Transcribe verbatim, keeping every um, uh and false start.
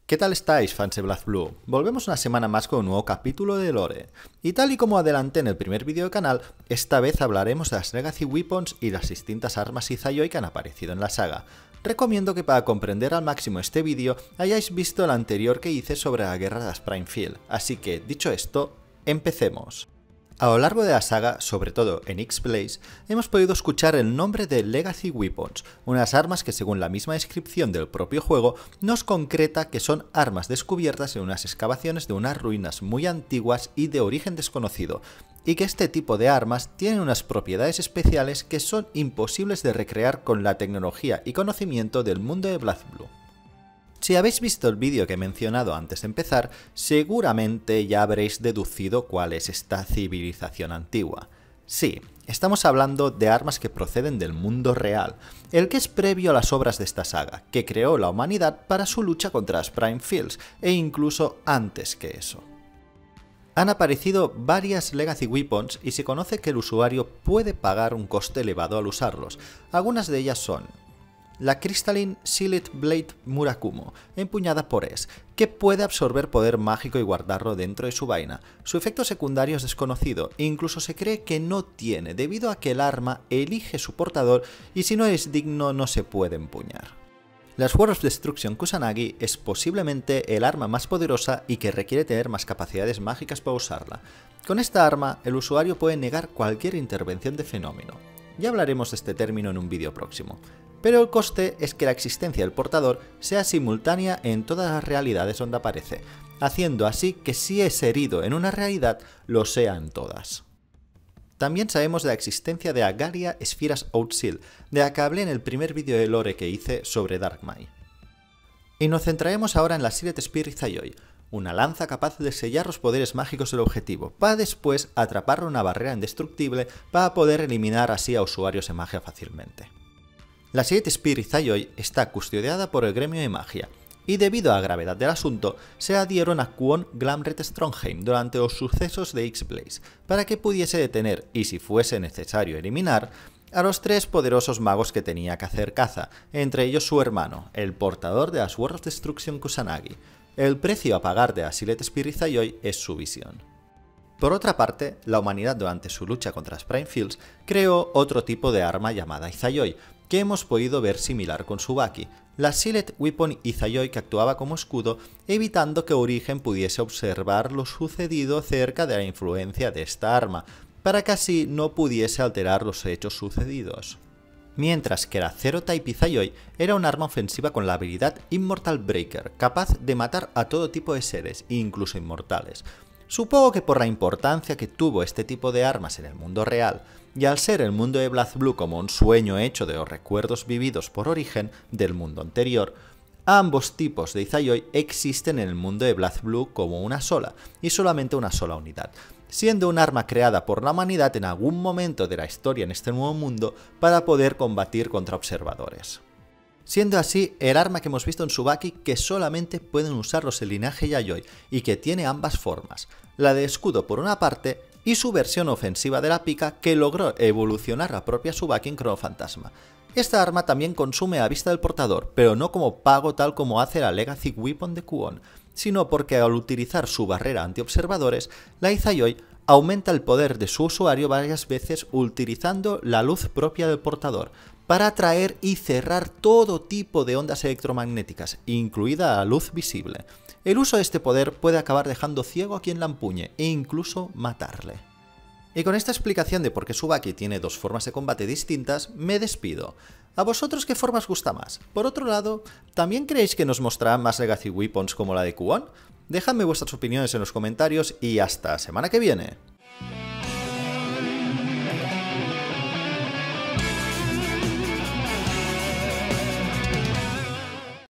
¿Qué tal estáis, fans de BlazBlue? Volvemos una semana más con un nuevo capítulo de Lore. Y tal y como adelanté en el primer vídeo del canal, esta vez hablaremos de las Legacy Weapons y las distintas armas Izayoi que han aparecido en la saga. Recomiendo que para comprender al máximo este vídeo hayáis visto el anterior que hice sobre la guerra de las Primefield, así que, dicho esto, empecemos. A lo largo de la saga, sobre todo en X-Blaze, hemos podido escuchar el nombre de Legacy Weapons, unas armas que según la misma descripción del propio juego nos concreta que son armas descubiertas en unas excavaciones de unas ruinas muy antiguas y de origen desconocido, y que este tipo de armas tienen unas propiedades especiales que son imposibles de recrear con la tecnología y conocimiento del mundo de BlazBlue. Si habéis visto el vídeo que he mencionado antes de empezar, seguramente ya habréis deducido cuál es esta civilización antigua. Sí, estamos hablando de armas que proceden del mundo real, el que es previo a las obras de esta saga, que creó la humanidad para su lucha contra las Primefields, e incluso antes que eso. Han aparecido varias Legacy Weapons y se conoce que el usuario puede pagar un coste elevado al usarlos. Algunas de ellas son la Crystalline Sealed Blade Murakumo, empuñada por Es, que puede absorber poder mágico y guardarlo dentro de su vaina. Su efecto secundario es desconocido e incluso se cree que no tiene, debido a que el arma elige su portador y si no es digno no se puede empuñar. La Sword of Destruction Kusanagi es posiblemente el arma más poderosa y que requiere tener más capacidades mágicas para usarla. Con esta arma, el usuario puede negar cualquier intervención de fenómeno. Ya hablaremos de este término en un vídeo próximo. Pero el coste es que la existencia del portador sea simultánea en todas las realidades donde aparece, haciendo así que si es herido en una realidad, lo sea en todas. También sabemos de la existencia de Agaria Spheras Outseal, de la que hablé en el primer vídeo de lore que hice sobre Darkmai. Y nos centraremos ahora en la Sealed Spear Izayoi, una lanza capaz de sellar los poderes mágicos del objetivo, para después atraparlo en una barrera indestructible para poder eliminar así a usuarios de magia fácilmente. La Sealed Spear Izayoi está custodiada por el gremio de magia, y debido a la gravedad del asunto, se adhieron a Kwon Glamret Strongheim durante los sucesos de X-Blaze, para que pudiese detener, y si fuese necesario eliminar, a los tres poderosos magos que tenía que hacer caza, entre ellos su hermano, el portador de la Sword of Destruction Kusanagi. El precio a pagar de la Sealed Spear Izayoi es su visión. Por otra parte, la humanidad durante su lucha contra las Primefields creó otro tipo de arma llamada Izayoi, que hemos podido ver similar con Tsubaki, la Sealed Weapon Izayoi que actuaba como escudo, evitando que Origen pudiese observar lo sucedido cerca de la influencia de esta arma, para que así no pudiese alterar los hechos sucedidos. Mientras que la Zero Type Izayoi era un arma ofensiva con la habilidad Immortal Breaker, capaz de matar a todo tipo de seres, incluso inmortales. Supongo que por la importancia que tuvo este tipo de armas en el mundo real, y al ser el mundo de BlazBlue como un sueño hecho de los recuerdos vividos por Origen del mundo anterior, ambos tipos de Izayoi existen en el mundo de BlazBlue como una sola, y solamente una sola unidad, siendo un arma creada por la humanidad en algún momento de la historia en este nuevo mundo para poder combatir contra observadores. Siendo así el arma que hemos visto en Tsubaki que solamente pueden usar los del linaje Yayoi y que tiene ambas formas, la de escudo por una parte y su versión ofensiva de la pica que logró evolucionar la propia Tsubaki en Chrono Fantasma. Esta arma también consume a vista del portador, pero no como pago tal como hace la Legacy Weapon de Kwon, sino porque al utilizar su barrera anti-observadores, la Izayoi aumenta el poder de su usuario varias veces utilizando la luz propia del portador, para atraer y cerrar todo tipo de ondas electromagnéticas, incluida la luz visible. El uso de este poder puede acabar dejando ciego a quien la empuñe e incluso matarle. Y con esta explicación de por qué Tsubaki tiene dos formas de combate distintas, me despido. ¿A vosotros qué forma os gusta más? Por otro lado, ¿también creéis que nos mostrarán más Legacy Weapons como la de Kwon? Dejadme vuestras opiniones en los comentarios y hasta la semana que viene.